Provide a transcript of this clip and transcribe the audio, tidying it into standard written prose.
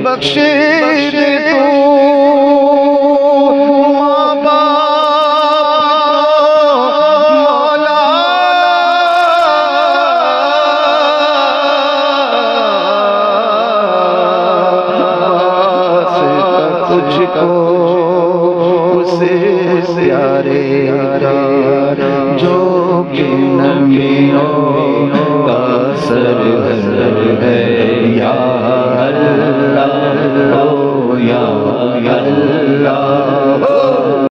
बख्शे दे तू माँ बाप मौला तुझको उसे प्यारे जो कि नबियों का सरवर है। या अल्लाह, या अल्लाह।